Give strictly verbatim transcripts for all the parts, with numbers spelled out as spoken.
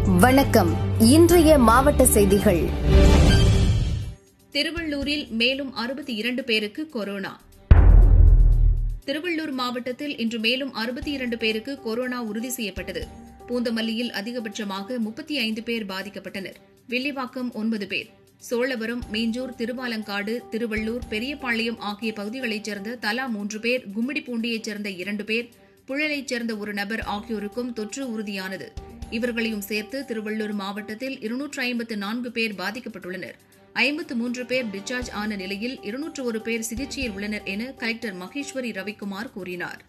வணக்கம். இன்றைய மாவட்ட செய்திகள். திருவள்ளூரில் மேலும் அறுபத்தி இரண்டு பேருக்கு கொரோனா. திருவள்ளூர் மாவட்டத்தில் இன்று மேலும் அறுபத்தி இரண்டு பேருக்கு கொரோனா உறுதி செய்யப்பட்டது. பூந்தமல்லியில் அதிகபட்சமாக முப்பத்தி ஐந்து பேர் பாதிக்கப்பட்டனர். வில்லிவாக்கம் ஒன்பது பேர். சோழவரம், மீஞ்சூர், திருவாலங்காடு, திருவள்ளூர், பெரியபாளையம் ஆகிய பகுதிகளைச் சேர்ந்த தலா மூன்று பேர், கும்மிடிப்பூண்டியைச் சேர்ந்த இரண்டு பேர், புழலைச் சேர்ந்த ஒரு நபர் ஆகியோருக்கும் தொற்று உறுதியானது. இவர்களையும் சேர்த்து திருவள்ளூர் மாவட்டத்தில் இருநூற்று ஐம்பத்து நான்கு பேர் பாதிக்கப்பட்டுள்ளனர். ஐம்பத்து மூன்று பேர் டிஸ்சார்ஜ் ஆன நிலையில் இருநூற்று ஒரு பேர் சிகிச்சையில் உள்ளனர் என கலெக்டர் மகேஸ்வரி ரவிக்குமார் கூறினார்.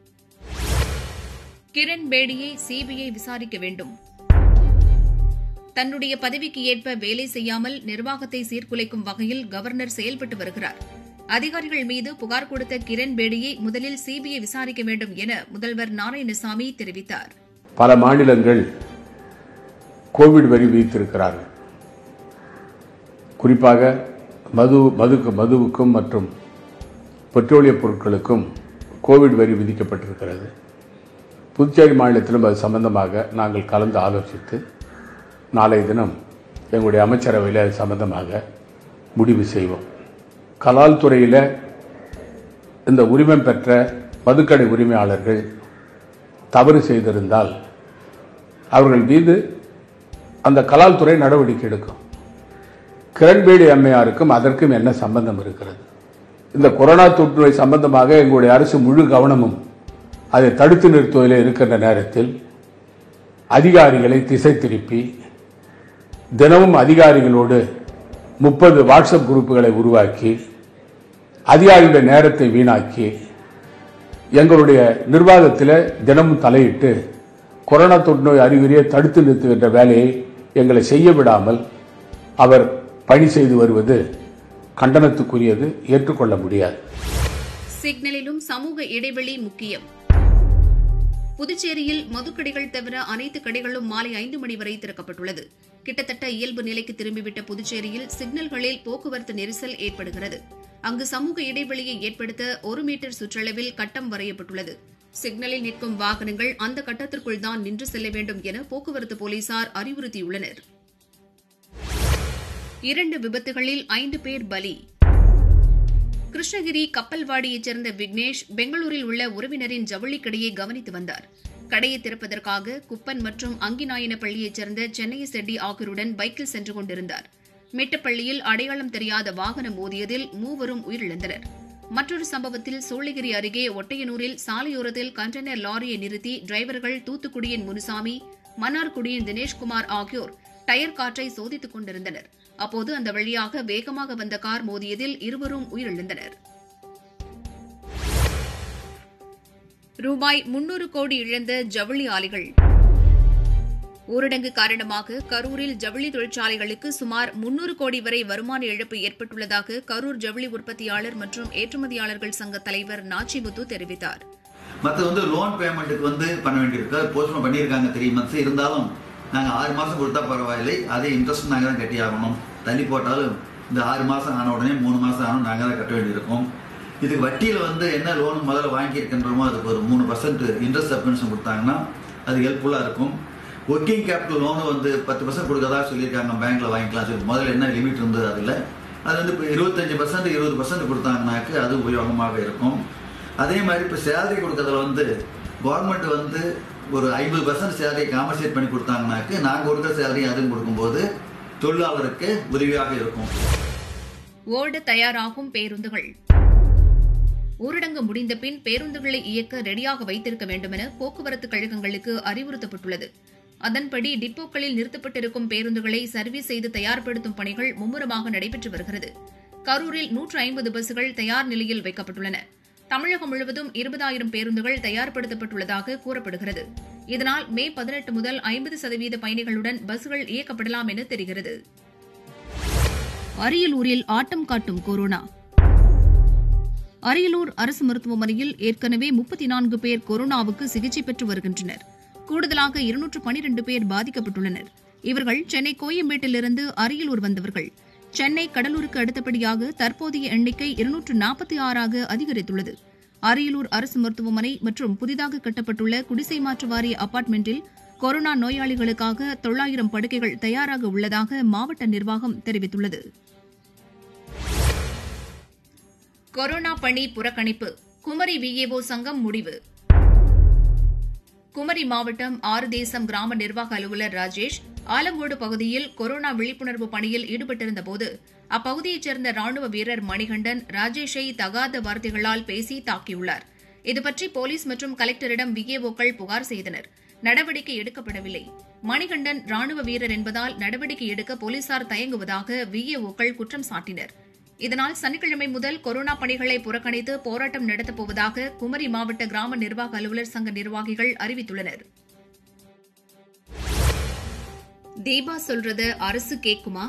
கிரண் பேடியை சிபிஐ விசாரிக்க வேண்டும். தன்னுடைய பதவிக்கு ஏற்ப வேலை செய்யாமல் நிர்வாகத்தை சீர்குலைக்கும் வகையில் கவர்னர் செயல்பட்டு வருகிறார். அதிகாரிகள் மீது புகார் கொடுத்த கிரண் பேடியை முதலில் சிபிஐ விசாரிக்க வேண்டும் என முதல்வர் நாராயணசாமி தெரிவித்தார். பல மாநிலங்கள் கோவிட் வரி விதித்திருக்கிறார்கள். குறிப்பாக மது மதுக்கு மதுவுக்கும் மற்றும் பெட்ரோலிய பொருட்களுக்கும் கோவிட் வரி விதிக்கப்பட்டிருக்கிறது. புதுச்சேரி மாநிலத்திலும் அது சம்பந்தமாக நாங்கள் கலந்து ஆலோசித்து நாளைய தினம் எங்களுடைய அமைச்சரவையில் அது சம்பந்தமாக முடிவு செய்வோம். கலால் துறையில் இந்த உரிமம் பெற்ற மதுக்கடை உரிமையாளர்கள் தவறு செய்திருந்தால் அவர்கள் மீது அந்த கலால் துறை நடவடிக்கை எடுக்கும். கிரண்பேடி அம்மையாருக்கும் அதற்கும் என்ன சம்பந்தம் இருக்கிறது? இந்த கொரோனா தொற்று சம்பந்தமாக எங்களுடைய அரசு முழு கவனமும் அதை தடுத்து நிறுத்துவதில் இருக்கின்ற நேரத்தில் அதிகாரிகளை திசை திருப்பி தினமும் அதிகாரிகளோடு முப்பது வாட்ஸ்அப் குரூப்புகளை உருவாக்கி அதிகாரிகளுடைய நேரத்தை வீணாக்கி எங்களுடைய நிர்வாகத்தில் தினமும் தலையிட்டு கொரோனா தொற்று நோய் அறிகுறியை தடுத்து நிறுத்துகின்ற வேலையை எங்களை செய்ய விடாமல் அவர் பணி செய்து வருவது கண்டனத்துக்குரியது, ஏற்றுக்கொள்ள முடியாது. சிக்னலிலும் சமூக இடைவெளி முக்கியம். புதுச்சேரியில் மதுக்கடைகள் தவிர அனைத்து கடைகளும் மாலை ஐந்து மணி வரை திறக்கப்பட்டுள்ளது. கிட்டத்தட்ட இயல்பு நிலைக்கு திரும்பிவிட்ட புதுச்சேரியில் சிக்னல்களில் போக்குவரத்து நெரிசல் ஏற்படுகிறது. அங்கு சமூக இடைவெளியை ஏற்படுத்த ஒரு மீட்டர் சுற்றளவில் கட்டம் வரையப்பட்டுள்ளது. சிக்னலில் நிற்கும் வாகனங்கள் அந்த கட்டத்திற்குள் தான் நின்று செல்ல வேண்டும் என போக்குவரத்து போலீசார் அறிவுறுத்தியுள்ளனர். இரண்டு விபத்துகளில் ஐந்து பேர் பலி. கிருஷ்ணகிரி கப்பல்வாடியைச் சேர்ந்த விக்னேஷ் பெங்களூரில் உள்ள உறவினரின் ஜவுளி கடையை கவனித்து வந்தார். கடையை திறப்பதற்காக குப்பன் மற்றும் அங்கிநாயனப்பள்ளியைச் சேர்ந்த சென்னைய செட்டி ஆகியோருடன் பைக்கில் சென்று கொண்டிருந்தார். மேட்டப்பள்ளியில் அடையாளம் தெரியாத வாகனம் மோதியதில் மூவரும் உயிரிழந்தனர். மற்றொரு சம்பவத்தில் சூளகிரி அருகே ஒட்டையனூரில் சாலையோரத்தில் கண்டெய்னர் லாரியை நிறுத்தி டிரைவர்கள் தூத்துக்குடியின் முனுசாமி, மன்னார்குடியின் தினேஷ்குமார் ஆகியோர் டயர் காற்றை சோதித்துக் கொண்டிருந்தனர். அப்போது அந்த வழியாக வேகமாக வந்த கார் மோதியதில் இருவரும் உயிரிழந்தனர். ரூபாய் முன்னூறு கோடி இழந்த ஜவுளி ஆலைகள். ஊரடங்கு காரணமாக கரூரில் ஜவுளி தொழிற்சாலைகளுக்கு சுமார் முன்னூறு கோடி வரை வருமான இழப்பு ஏற்பட்டுள்ளதாக கரூர் ஜவுளி உற்பத்தியாளர் மற்றும் ஏற்றுமதியாளர்கள் சங்க தலைவர் நாச்சிமுத்து தெரிவித்தார். மற்ற வந்து லோன் பேமெண்ட்டுக்கு வந்து பண்ண வேண்டியிருக்கு, போஸ்ட்போன் பண்ணியிருக்காங்க த்ரீ மந்த்ஸ். இருந்தாலும் நாங்கள் ஆறு மாதம் கொடுத்தா பரவாயில்லை, அதே இன்ட்ரெஸ்ட் நாங்கள் தான் கட்டி ஆகணும். தள்ளி போட்டாலும் இந்த ஆறு மாதம் ஆன உடனே மூணு மாதம் ஆனும் நாங்கள் தான் கட்ட வேண்டியிருக்கும். இதுக்கு வட்டியில் வந்து என்ன லோன் முதல்ல வாங்கியிருக்கின்றோமோ அதுக்கு ஒரு மூணு பர்சன்ட் இன்ட்ரெஸ்ட் சப்வென்ஷன் கொடுத்தாங்கன்னா அது ஹெல்ப்ஃபுல்லாக இருக்கும். ஒர்க்கிங் கேபிட்டல் லோனு வந்து பத்து பர்சன்ட் கொடுக்கறதா சொல்லியிருக்காங்க, பேங்க்ல வாங்கிக்கலாம் சொல்லி. முதல்ல என்ன லிமிட் இருந்தது அதில் அது வந்து இப்போ இருபத்தஞ்சு பர்சன்ட் இருபது பர்சன்ட் கொடுத்தாங்கனாக்கு அது உபயோகமாக இருக்கும். அதே மாதிரி இப்போ சேலரி கொடுக்கறதுல வந்து கவர்மெண்ட் வந்து ஒரு ஐம்பது பர்சன்ட் சேலரியை காம்பன்சேட் பண்ணி கொடுத்தாங்கனாக்கு நாங்கள் கொடுக்குற சேலரி அதுவும் கொடுக்கும்போது தொழிலாளருக்கு உதவியாக இருக்கும். ஓட தயாராகும் பேருந்துகள். ஊரடங்கு முடிந்த பின் பேருந்துகளை இயக்க ரெடியாக வைத்திருக்க வேண்டுமென போக்குவரத்து கழகங்களுக்கு அறிவுறுத்தப்பட்டுள்ளது. அதன்படி டிப்போக்களில் நிறுத்தப்பட்டிருக்கும் பேருந்துகளை சர்வீஸ் செய்து தயார்படுத்தும் பணிகள் மும்முரமாக நடைபெற்று வருகிறது. கரூரில் நூற்று ஐம்பது பஸ்கள் தயார் நிலையில் வைக்கப்பட்டுள்ளன. தமிழகம் முழுவதும் இருபதாயிரம் பேருந்துகள் தயார்படுத்தப்பட்டுள்ளதாக கூறப்படுகிறது. இதனால் மே பதினெட்டு முதல் ஐம்பது சதவீத பயணிகளுடன் பஸ்கள் இயக்கப்படலாம் என தெரிகிறது. அரியலூரில் ஆட்டம் காட்டும் கொரோனா. அரியலூர் அரசு மருத்துவமனையில் ஏற்கனவே முப்பத்தி நான்கு பேர் கொரோனாவுக்கு சிகிச்சை பெற்று வருகின்றனர். கூடுதலாக இருநூற்று பனிரண்டு பேர் பாதிக்கப்பட்டுள்ளனர். இவர்கள் சென்னை கோயம்பேட்டிலிருந்து அரியலூர் வந்தவர்கள். சென்னை கடலூருக்கு அடுத்தபடியாக தற்போதைய எண்ணிக்கை இருநூற்று நாற்பத்தி ஆறாக அதிகரித்துள்ளது. அரியலூர் அரசு மருத்துவமனை மற்றும் புதிதாக கட்டப்பட்டுள்ள குடிசை மாற்று வாரிய அபார்ட்மெண்டில் கொரோனா நோயாளிகளுக்காக தொள்ளாயிரம் படுக்கைகள் தயாராக உள்ளதாக மாவட்ட நிர்வாகம் தெரிவித்துள்ளது. கொரோனா பணி புறக்கணிப்பு, குமரி விஏஓ சங்கம் முடிவு. குமரி மாவட்டம் ஆறு தேசம் கிராம நிர்வாக அலுவலர் ராஜேஷ் ஆலங்கோடு பகுதியில் கொரோனா விழிப்புணர்வு பணியில் ஈடுபட்டிருந்தபோது அப்பகுதியைச் சேர்ந்த ராணுவ வீரர் மணிகண்டன் ராஜேஷை தகாத வார்த்தைகளால் பேசி தாக்கியுள்ளார். இதுபற்றி போலீஸ் மற்றும் கலெக்டரிடம் விஏஓக்கள் புகார் செய்தனர். நடவடிக்கை எடுக்கப்படவில்லை. மணிகண்டன் ராணுவ வீரர் என்பதால் நடவடிக்கை எடுக்க போலீசார் தயங்குவதாக விஏஓக்கள் குற்றம் சாட்டினர். இதனால் சனிக்கிழமை முதல் கொரோனா பணிகளை புறக்கணித்து போராட்டம் நடத்தப் போவதாக குமரி மாவட்ட கிராம நிர்வாக அலுவலர் சங்க நிர்வாகிகள் அறிவித்துள்ளனர். தீபா சொல்றத அரசு கேக்குமா?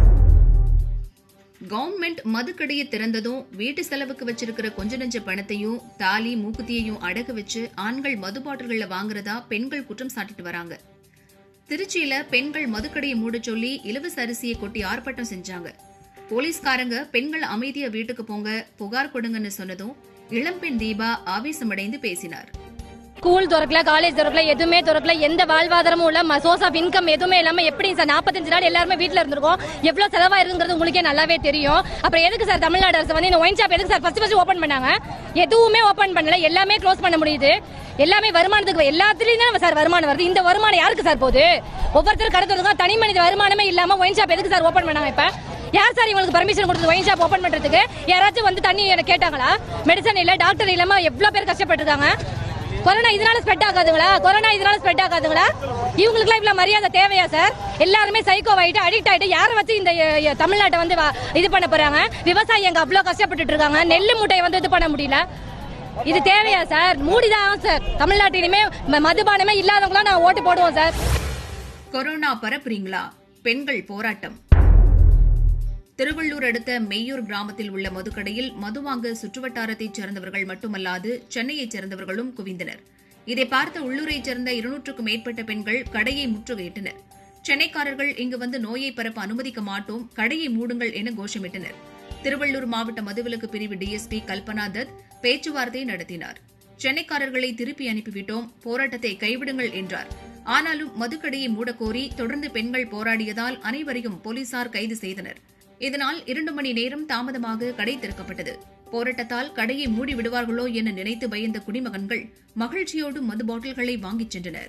கவர்மெண்ட் மதுக்கடையை திறந்ததும் வீட்டு செலவுக்கு வச்சிருக்கிற கொஞ்ச நெஞ்ச பணத்தையும் தாலி மூக்குத்தியையும் அடகு வச்சு ஆண்கள் மது பாட்டில்களை வாங்குறதா பெண்கள் குற்றம் சாட்டிட்டு வராங்க. திருச்சியில பெண்கள் மதுக்கடையை மூட சொல்லி இலவச அரிசியை கொட்டி ஆர்ப்பாட்டம் செஞ்சாங்க. போலீஸ்காரங்க பெண்கள் அமைதியா வீட்டுக்கு போங்க, புகார் கொடுங்கன்னு சொன்னதும் இளம்பெண் தீபா ஆவேசமடைந்து பேசினார். ஸ்கூல் திறக்கல, காலேஜ் திறக்கல, எதுவுமே திறக்கல, எந்த வாழ்வாதாரமும் இல்ல, சோர்ஸ் ஆஃப் இன்கம் எதுவுமே இல்லாம எப்படி சார் நாற்பத்தஞ்சு நாள் எல்லாருமே வீட்டுல இருந்திருக்கோம். எவ்வளவு செலவா இருக்குங்கிறது உங்களுக்கே நல்லாவே தெரியும். அப்புறம் எதுக்கு சார் தமிழ்நாடு அரசு வந்து இந்த ஒயின் ஷாப் எதுக்கு சார் ஃபர்ஸ்ட் ஃபர்ஸ்ட் ஓபன் பண்ணாங்க? எதுவுமே ஓபன் பண்ணல, எல்லாமே க்ளோஸ் பண்ண முடியுது. எல்லாமே வருமானத்துக்கு எல்லாத்துலயும் தான் சார் வருமானம் வருது. இந்த வருமானம் யாருக்கு சார் போகுது? ஒவ்வொருத்தரும் கடத்துறதுக்கு தனி மனித வருமானமே இல்லாம ஒயின் ஷாப் எதுக்கு சார் ஓபன் பண்ணாங்க? இப்ப யார் சார் இவங்களுக்கு பர்மிஷன் கொடுத்தது ஒயின் ஷாப் ஓபன் பண்றதுக்கு? யாராச்சும் வந்து தண்ணி கேட்டாங்களா? மெடிசன் இல்ல, டாக்டர் இல்லாம எவ்வளவு பேர் கஷ்டப்பட்டிருக்காங்க. கொரோனா இதனால ஸ்ப்ரெட் ஆகாதுங்களா? கொரோனா இதனால ஸ்ப்ரெட் ஆகாதுங்களா? இவங்களுக்கு எல்லாம் இவ்வளவு மரியாதை தேவையா சார்? எல்லாருமே சைக்கோ ஆயிட்டு அடிக்ட் ஆயிட்டு யாரை வச்சு இந்த தமிழ்நாட்டை வந்து இது பண்ண போறாங்க? விவசாயி எங்க அவ்வளவு கஷ்டப்பட்டு இருக்காங்க. நெல்லு மூட்டையை வந்து இது பண்ண முடியல. இது தேவையா சார்? மூடிதான் சார். தமிழ்நாட்டிலுமே மதுபானமே இல்லாதவங்களா நான் ஓட்டு போடுவோம் சார். கொரோனா பரப்புறீங்களா? பெண்கள் போராட்டம். திருவள்ளூர் அடுத்த மெய்யூர் கிராமத்தில் உள்ள மதுக்கடையில் மது வாங்க சுற்றுவட்டாரத்தைச் சேர்ந்தவர்கள் மட்டுமல்லாது சென்னையைச் சேர்ந்தவர்களும் குவிந்தனர். இதை பார்த்த உள்ளூரைச் சேர்ந்த இருநூற்றுக்கும் மேற்பட்ட பெண்கள் கடையை முற்றுகையிட்டனர். சென்னைக்காரர்கள் இங்கு வந்து நோயை பரப்ப அனுமதிக்க மாட்டோம், கடையை மூடுங்கள் என கோஷமிட்டனர். திருவள்ளூர் மாவட்ட மதுவிலக்கு பிரிவு டிஎஸ்பி கல்பனா தத் பேச்சுவார்த்தை நடத்தினார். சென்னைக்காரர்களை திருப்பி அனுப்பிவிட்டோம், போராட்டத்தை கைவிடுங்கள் என்றார். ஆனாலும் மதுக்கடையை மூடக்கோரி தொடர்ந்து பெண்கள் போராடியதால் அனைவரையும் போலீசார் கைது செய்தனர். இதனால் இரண்டு மணி நேரம் தாமதமாக கடை திறக்கப்பட்டது. போராட்டத்தால் கடையை மூடி விடுவார்களோ என நினைத்து பயந்த குடிமகன்கள் மகிழ்ச்சியோடு மது பாட்டில்களை வாங்கிச் சென்றனர்.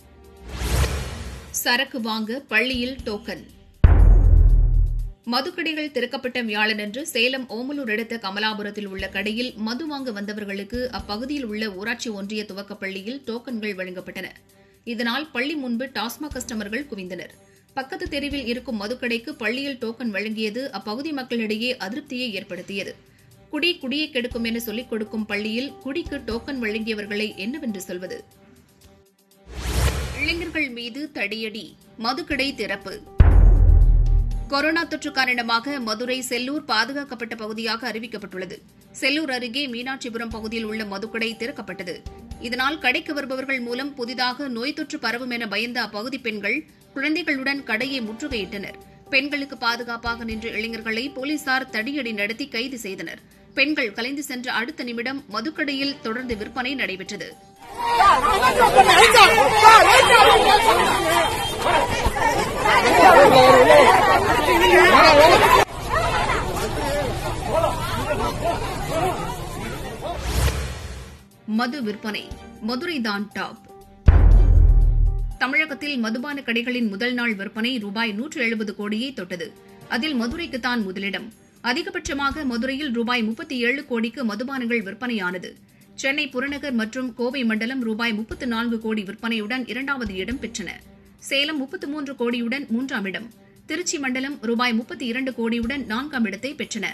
சரக்கு வாங்க பள்ளியில் டோக்கன். மதுக்கடைகள் திறக்கப்பட்ட வியாழனன்று சேலம் ஓமலூர் அடுத்த கமலாபுரத்தில் உள்ள கடையில் மது வாங்க வந்தவர்களுக்கு அப்பகுதியில் உள்ள ஊராட்சி ஒன்றிய துவக்கப்பள்ளியில் டோக்கன்கள் வழங்கப்பட்டன. இதனால் பள்ளி முன்பு டாஸ்மாக் கஸ்டமர்கள் குவிந்தனர். பக்கத்து தெருவில் இருக்கும் மதுக்கடைக்கு பள்ளியில் டோக்கன் வழங்கியது அப்பகுதி மக்களிடையே அதிருப்தியை ஏற்படுத்தியது. குடி குடியை கெடுக்கும் என சொல்லிக் கொடுக்கும் பள்ளியில் குடிக்கு டோக்கன் வழங்கியவர்களை என்னவென்று சொல்வது? இளைஞர்கள் மீது தடியடி, மதுக்கடை திறப்பு. கொரோனா தொற்று காரணமாக மதுரை செல்லூர் பாதுகாக்கப்பட்ட பகுதியாக அறிவிக்கப்பட்டுள்ளது. செல்லூர் அருகே மீனாட்சிபுரம் பகுதியில் உள்ள மதுக்கடை திறக்கப்பட்டது. இதனால் கடைக்கு வருபவர்கள் மூலம் புதிதாக நோய் தொற்று பரவும் என பயந்த அப்பகுதி பெண்கள் குழந்தைகளுடன் கடையை முற்றுகையிட்டனர். பெண்களுக்கு பாதுகாப்பாக நின்ற இளைஞர்களை போலீசார் தடியடி நடத்தி கைது செய்தனர். பெண்கள் கலைந்து சென்ற அடுத்த நிமிடம் மதுக்கடையில் தொடர்ந்து விற்பனை நடைபெற்றது. மது விற்பனை மதுரைதான் டாப். தமிழகத்தில் மதுபான கடைகளின் முதல் நாள் விற்பனை ரூபாய் நூற்று எழுபது கோடியை தொட்டது. அதில் மதுரைக்குத்தான் முதலிடம். அதிகபட்சமாக மதுரையில் ரூபாய் முப்பத்தி ஏழு கோடிக்கு மதுபானங்கள் விற்பனையானது. சென்னை புறநகர் மற்றும் கோவை மண்டலம் ரூபாய் முப்பத்து நான்கு கோடி விற்பனையுடன் இரண்டாவது இடம் பெற்றன. சேலம் முப்பத்து மூன்று கோடியுடன் மூன்றாம் இடம். திருச்சி மண்டலம் ரூபாய் முப்பத்தி இரண்டு கோடியுடன் நான்காம் இடத்தை பெற்றன.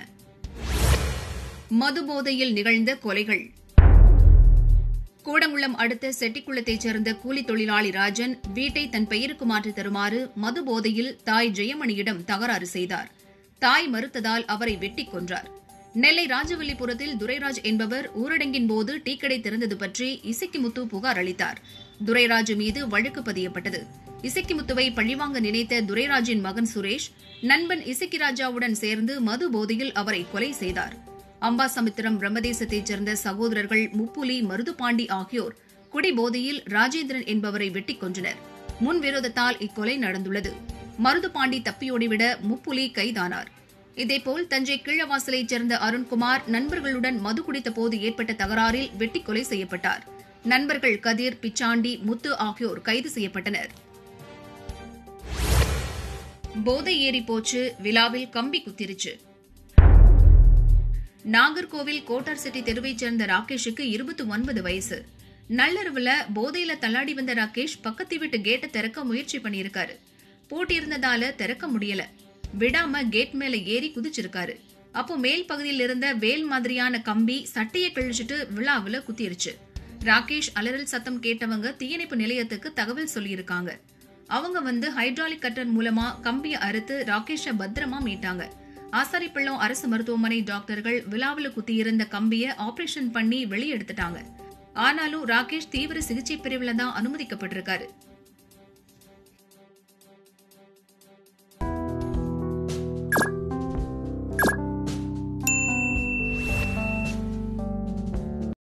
மது போதையில் நிகழ்ந்த கொலைகள். கூடங்குளம் அடுத்த செட்டிக்குளத்தைச் சேர்ந்த கூலி தொழிலாளி ராஜன் வீட்டை தன் பெயருக்கு மாற்றி தருமாறு மது போதையில் தாய் ஜெயமணியிடம் தகராறு செய்தார். தாய் மறுத்ததால் அவரை வெட்டிக் கொன்றார். நெல்லை ராஜவல்லிபுரத்தில் துரைராஜ் என்பவர் ஊரடங்கின் போது டீக்கடை திறந்தது பற்றி இசக்கிமுத்து புகார் அளித்தார். துரைராஜ் மீது வழக்கு பதியப்பட்டது. இசக்கிமுத்துவை பழிவாங்க நினைத்த துரைராஜின் மகன் சுரேஷ் நண்பன் இசக்கிராஜாவுடன் சேர்ந்து மது போதையில் அவரை கொலை செய்தார். அம்பாசமுத்திரம் பிரம்மதேசத்தைச் சேர்ந்த சகோதரர்கள் முப்புலி மருதுபாண்டி ஆகியோர் குடிபோதையில் ராஜேந்திரன் என்பவரை வெட்டிக் கொன்றனர். முன்விரோதத்தால் இக்கொலை நடந்துள்ளது. மருதுபாண்டி தப்பியோடிவிட முப்புலி கைதானார். இதேபோல் தஞ்சை கீழவாசலைச் சேர்ந்த அருண்குமார் நண்பர்களுடன் மது குடித்த போது ஏற்பட்ட தகராறில் வெட்டி கொலை செய்யப்பட்டார். நண்பர்கள் கதிர், பிச்சாண்டி, முத்து ஆகியோர் கைது செய்யப்பட்டனர். போதை ஏறி போச்சு, விழாவில் கம்பி குத்திருச்சு. நாகர்கோவில் கோட்டார் செட்டி தெருவைச் சேர்ந்த ராகேஷுக்கு இருபத்தி ஒன்பது வயசு. நள்ளிரவுல போதையில தள்ளாடி வந்த ராகேஷ் பக்கத்து வீட்டு கேட்டை திறக்க முயற்சி பண்ணியிருக்காரு. போட்டி இருந்ததால திறக்க முடியல. விடாம கேட் மேல ஏறி குதிச்சிருக்காரு. அப்போ மேல் பகுதியில் இருந்த வேல் மாதிரியான கம்பி சட்டையை கிழிச்சிட்டு விழாவுல குத்திருச்சு. ராகேஷ் அலறல் சத்தம் கேட்டவங்க தீயணைப்பு நிலையத்துக்கு தகவல் சொல்லியிருக்காங்க. அவங்க வந்து ஹைட்ராலிக் கட்டர் மூலமா கம்பியை அறுத்து ராகேஷ பத்திரமா மீட்டாங்க. ஆசாரிப்பள்ளம் அரசு மருத்துவமனை டாக்டர்கள் விழாவுல குத்தியிருந்த கம்பியை ஆபரேஷன் பண்ணி வெளியெடுத்துட்டாங்க. ஆனாலும் ராகேஷ் தீவிர சிகிச்சை பிரிவுல தான் அனுமதிக்கப்பட்டிருக்காரு.